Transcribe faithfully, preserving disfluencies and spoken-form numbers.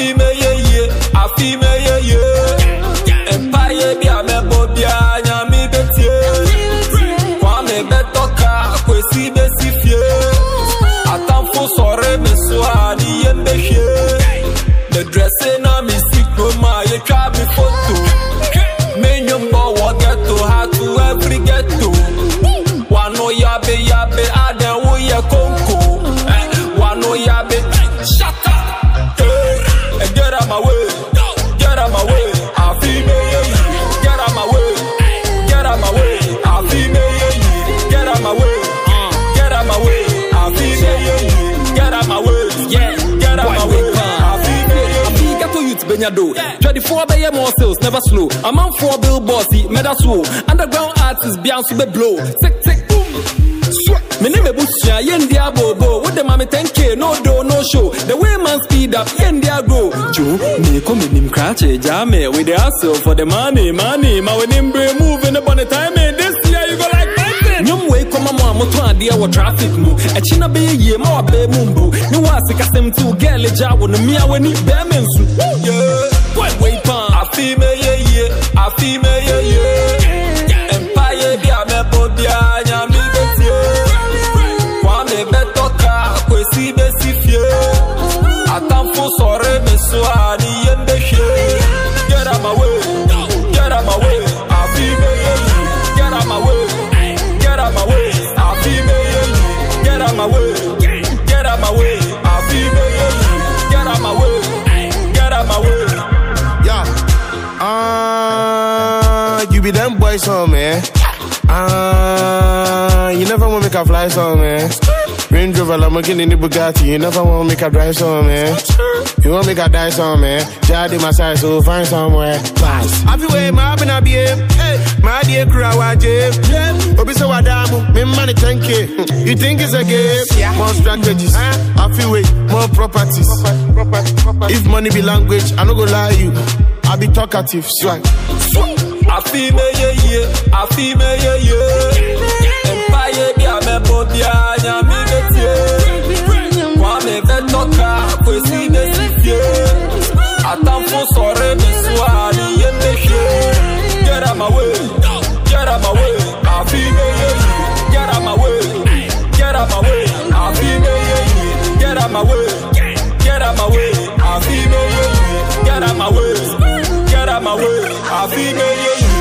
feel me yeah yeah, I feel me yeah yeah. Empire be a me bobia, nya mi betie. Kwame betoka, kwesi besifie. Atamfo sore me soa ni yembe she. The dressing na mi sikoma, you try me photo. Me nyumba wa ghetto, how to every ghetto. Wano yabe yabe, aden wo ye konko. Wano yabe, shut up. Get out my way, get out my way. I feel me, get out my way, get out my way. I feel me, get out my way, get out my way. I feel me, get out my way, yeah, get out my way. I feel me, I feel get to you to Benyado. twenty-four by more sales, never slow. I'm on four billboards, meda slow. Underground artists, Beyonce be blow. Tick tick boom. Me name is Bushia, Yendia Bobo. With the mommy ten K, no do, no show. The way man speed up, Yendia grow. Joe, me come in him cratch, jame with the hustle for the money, money. My when him brain moving up on the time, and this year you go like fighting. Nyum way come on, moto idea what traffic move. A china be ye, more be mumbo. No was a custom to get a job on the Mia when he bear men. Yeah, what way pan? I feel me, yeah, yeah. I feel me, yeah, yeah. Empire be a me bobia, nyami betie. Betoka, kwesi besifie. Atamfo sore me soa ni yembe she. Get out my way, get out my way. I feel me, get out my way, get out my way. I feel me, get out my way, get out my way. I feel me, get out my way, get out my way. Yeah, ah, uh, you be them boys, so man. Ah, uh, you never want me to fly, so man. Range Rover, Lamborghini, the Bugatti. You never want me to drive some, man. You want me to die some, man. Jadi my side, so find somewhere. Pass. I feel way, my been a B M. My dear crew, I jam. Obi so wadamu, me money ten K. You think it's a game? More strategies. I feel way, more properties. If money be language, I no go lie you. I be talkative, swag. I feel me, yeah, yeah. I feel me, yeah, yeah. Empire be a me bobia, nyami betie. Kwame betoka, kwesi besifie. Atamfo sore me soa ni yembe she. Get out my way, get out my way. I feel me, yeah, yeah. Get out my way, get out my way. I feel me, yeah, yeah. Get out my way, get out my way. I feel me, yeah, yeah. Get out my way, get out my way. I feel me, yeah, yeah.